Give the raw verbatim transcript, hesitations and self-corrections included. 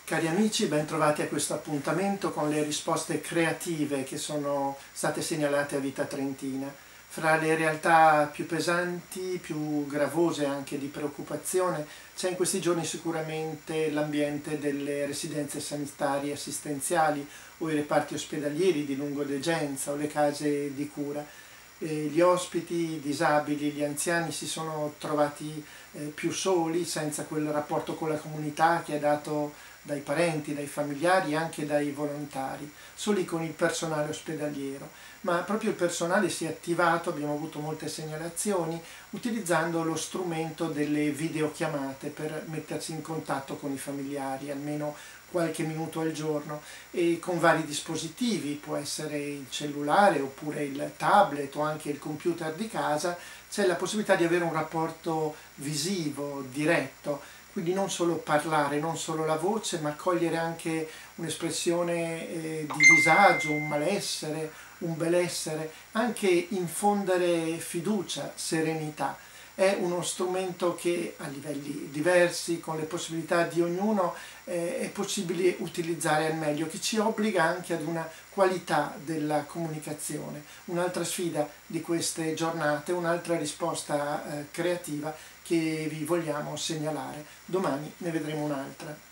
Cari amici, ben trovati a questo appuntamento con le risposte creative che sono state segnalate a Vita Trentina. Fra le realtà più pesanti, più gravose anche di preoccupazione, c'è in questi giorni sicuramente l'ambiente delle residenze sanitarie assistenziali o i reparti ospedalieri di lungodegenza o le case di cura. Eh, gli ospiti, i disabili, gli anziani si sono trovati eh, più soli, senza quel rapporto con la comunità che è dato dai parenti, dai familiari e anche dai volontari, soli con il personale ospedaliero. Ma proprio il personale si è attivato, abbiamo avuto molte segnalazioni, utilizzando lo strumento delle videochiamate per mettersi in contatto con i familiari, almeno qualche minuto al giorno, e con vari dispositivi, può essere il cellulare oppure il tablet o anche il computer di casa, c'è la possibilità di avere un rapporto visivo, diretto, quindi non solo parlare, non solo la voce, ma cogliere anche un'espressione eh, di disagio, un malessere, un benessere, anche infondere fiducia, serenità. È uno strumento che a livelli diversi, con le possibilità di ognuno, eh, è possibile utilizzare al meglio, che ci obbliga anche ad una qualità della comunicazione. Un'altra sfida di queste giornate, un'altra risposta eh, creativa che vi vogliamo segnalare. Domani ne vedremo un'altra.